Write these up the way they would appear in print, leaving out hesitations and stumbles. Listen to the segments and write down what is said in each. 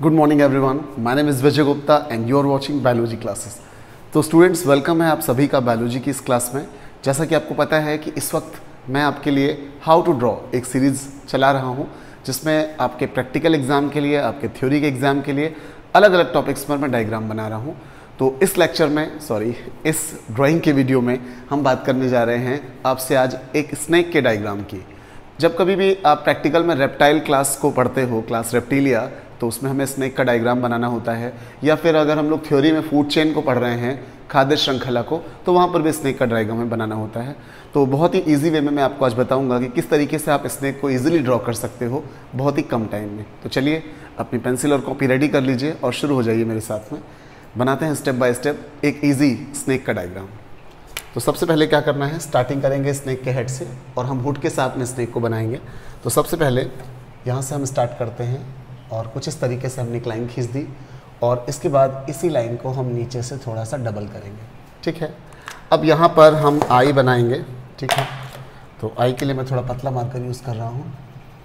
Good morning everyone, my name is Vijay Gupta and you are watching biology classes. तो students, welcome है आप सभी का बायोलॉजी की इस क्लास में। जैसा कि आपको पता है कि इस वक्त मैं आपके लिए हाउ टू ड्रॉ एक सीरीज़ चला रहा हूँ, जिसमें आपके प्रैक्टिकल एग्ज़ाम के लिए, आपके थ्योरी के एग्ज़ाम के लिए अलग अलग टॉपिक्स पर मैं डायग्राम बना रहा हूँ। तो इस लेक्चर में इस ड्राइंग के वीडियो में हम बात करने जा रहे हैं आपसे आज एक स्नेक के डायग्राम की। जब कभी भी आप प्रैक्टिकल में रेप्टाइल क्लास को पढ़ते हो, क्लास रेप्टिलिया, तो उसमें हमें स्नेक का डायग्राम बनाना होता है। या फिर अगर हम लोग थ्योरी में फूड चेन को पढ़ रहे हैं, खाद्य श्रृंखला को, तो वहाँ पर भी स्नेक का डायग्राम हमें बनाना होता है। तो बहुत ही ईजी वे में मैं आपको आज बताऊंगा कि किस तरीके से आप स्नेक को ईजिली ड्रॉ कर सकते हो बहुत ही कम टाइम में। तो चलिए अपनी पेंसिल और कॉपी रेडी कर लीजिए और शुरू हो जाइए मेरे साथ में। बनाते हैं स्टेप बाय स्टेप एक ईजी स्नेक का डायग्राम। तो सबसे पहले क्या करना है, स्टार्टिंग करेंगे स्नेक के हेड से और हम हुड के साथ में स्नेक को बनाएंगे। तो सबसे पहले यहाँ से हम स्टार्ट करते हैं और कुछ इस तरीके से हमने एक लाइन खींच दी और इसके बाद इसी लाइन को हम नीचे से थोड़ा सा डबल करेंगे। ठीक है, अब यहाँ पर हम आई बनाएंगे। ठीक है, तो आई के लिए मैं थोड़ा पतला मार्कर यूज़ कर रहा हूँ।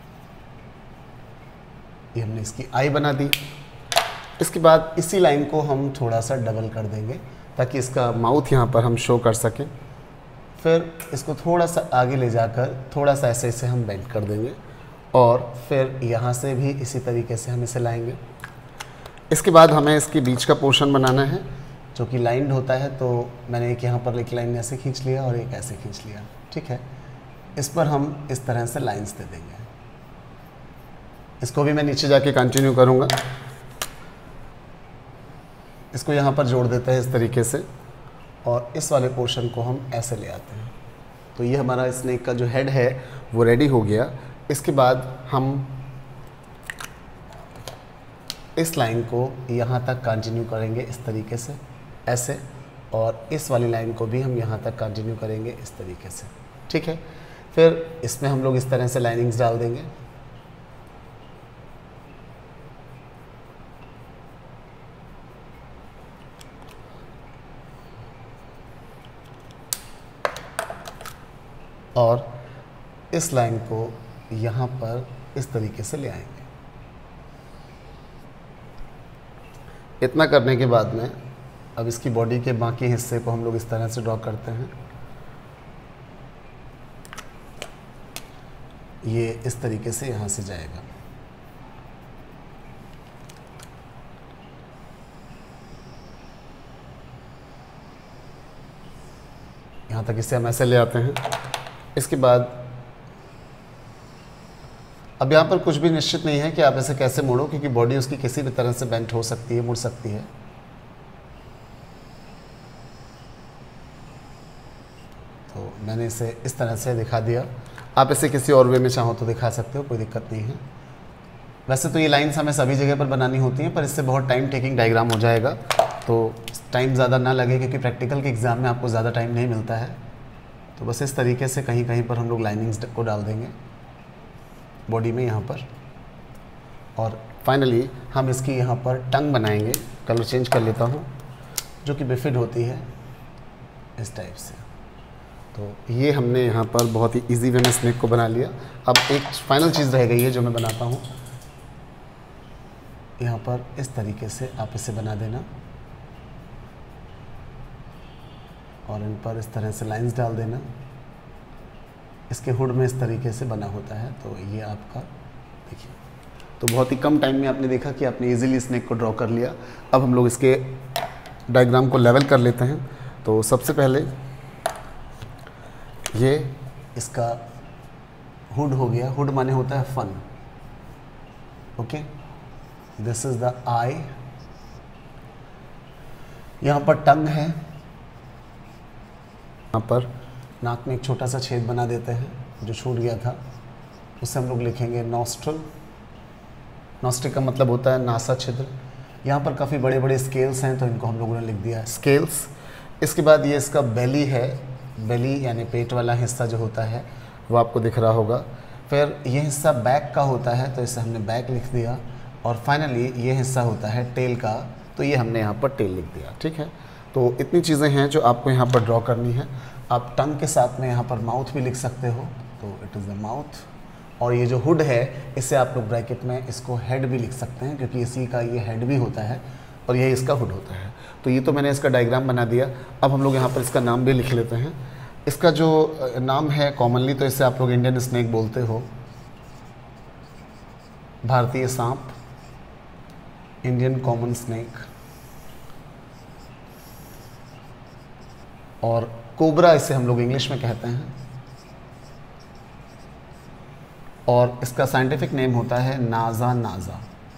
ये हमने इसकी आई बना दी। इसके बाद इसी लाइन को हम थोड़ा सा डबल कर देंगे ताकि इसका माउथ यहाँ पर हम शो कर सकें। फिर इसको थोड़ा सा आगे ले जाकर थोड़ा सा ऐसे ऐसे हम बेंड कर देंगे और फिर यहाँ से भी इसी तरीके से हम इसे लाएंगे। इसके बाद हमें इसके बीच का पोर्शन बनाना है जो कि लाइंड होता है। तो मैंने एक यहाँ पर एक लाइन ऐसे खींच लिया और एक ऐसे खींच लिया। ठीक है, इस पर हम इस तरह से लाइंस दे देंगे। इसको भी मैं नीचे जाके कंटिन्यू करूँगा। इसको यहाँ पर जोड़ देते हैं इस तरीके से और इस वाले पोर्शन को हम ऐसे ले आते हैं। तो ये हमारा स्नेक का जो हेड है वो रेडी हो गया। इसके बाद हम इस लाइन को यहाँ तक कंटिन्यू करेंगे इस तरीके से ऐसे, और इस वाली लाइन को भी हम यहाँ तक कंटिन्यू करेंगे इस तरीके से। ठीक है, फिर इसमें हम लोग इस तरह से लाइनिंग्स डाल देंगे। और इस लाइन को यहाँ पर इस तरीके से ले आएंगे। इतना करने के बाद में अब इसकी बॉडी के बाकी हिस्से को हम लोग इस तरह से ड्रॉ करते हैं। ये इस तरीके से यहाँ से जाएगा। यहाँ तक इसे हम ऐसे ले आते हैं। इसके बाद अब यहाँ पर कुछ भी निश्चित नहीं है कि आप ऐसे कैसे मोड़ो, क्योंकि बॉडी उसकी किसी भी तरह से बेंट हो सकती है, मुड़ सकती है। तो मैंने इसे इस तरह से दिखा दिया। आप इसे किसी और वे में चाहो तो दिखा सकते हो, कोई दिक्कत नहीं है। वैसे तो ये लाइन्स हमें सभी जगह पर बनानी होती हैं, पर इससे बहुत टाइम टेकिंग डायग्राम हो जाएगा, तो टाइम ज़्यादा ना लगे, क्योंकि प्रैक्टिकल के एग्ज़ाम में आपको ज़्यादा टाइम नहीं मिलता है। तो बस इस तरीके से कहीं कहीं पर हम लोग लाइनिंग्स को डाल देंगे बॉडी में यहाँ पर। और फाइनली हम इसकी यहाँ पर टंग बनाएंगे। कलर चेंज कर लेता हूँ, जो कि बिफिड होती है इस टाइप से। तो ये हमने यहाँ पर बहुत ही इजी वे में स्नेक को बना लिया। अब एक फाइनल चीज़ रह गई है जो मैं बनाता हूँ। यहाँ पर इस तरीके से आप इसे बना देना और इन पर इस तरह से लाइंस डाल देना। इसके हुड में इस तरीके से बना होता है। तो ये आपका देखिए, तो बहुत ही कम टाइम में आपने देखा कि आपने इजीली स्नेक को ड्रॉ कर लिया। अब हम लोग इसके डायग्राम को लेवल कर लेते हैं। तो सबसे पहले ये इसका हुड हो गया। हुड माने होता है फन। Okay, this is the eye. यहाँ पर टंग है। यहाँ पर नाक में एक छोटा सा छेद बना देते हैं जो छूट गया था, उससे हम लोग लिखेंगे नॉस्ट्रल। नॉस्ट्रल का मतलब होता है नासा छिद्र। यहाँ पर काफ़ी बड़े बड़े स्केल्स हैं, तो इनको हम लोगों ने लिख दिया स्केल्स। इसके बाद ये इसका बेली है। बेली यानी पेट वाला हिस्सा जो होता है वो आपको दिख रहा होगा। फिर ये हिस्सा बैक का होता है, तो इसे हमने बैक लिख दिया। और फाइनली ये हिस्सा होता है टेल का, तो ये हमने यहाँ पर टेल लिख दिया। ठीक है, तो इतनी चीज़ें हैं जो आपको यहाँ पर ड्रॉ करनी है। आप टंग के साथ में यहाँ पर माउथ भी लिख सकते हो, तो इट इज़ द माउथ। और ये जो हुड है इसे आप लोग ब्रैकेट में इसको हेड भी लिख सकते हैं, क्योंकि इसी का ये हेड भी होता है और ये इसका हुड होता है। तो ये तो मैंने इसका डायग्राम बना दिया। अब हम लोग यहाँ पर इसका नाम भी लिख लेते हैं। इसका जो नाम है कॉमनली तो इसे आप लोग इंडियन स्नेक बोलते हो, भारतीय सांप, इंडियन कॉमन स्नेक, और कोबरा इसे हम लोग इंग्लिश में कहते हैं, और इसका साइंटिफिक नेम होता है नाजा नाजा।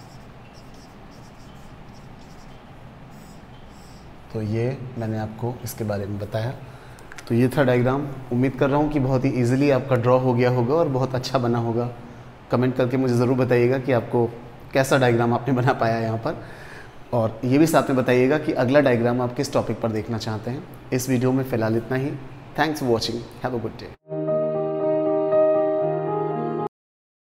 तो ये मैंने आपको इसके बारे में बताया। तो ये था डायग्राम। उम्मीद कर रहा हूँ कि बहुत ही इजीली आपका ड्रॉ हो गया होगा और बहुत अच्छा बना होगा। कमेंट करके मुझे ज़रूर बताइएगा कि आपको कैसा डायग्राम आपने बना पाया यहाँ पर, और ये भी साथ में बताइएगा कि अगला डायग्राम आप किस टॉपिक पर देखना चाहते हैं। इस वीडियो में फ़िलहाल इतना ही। Thanks for watching, have a good day.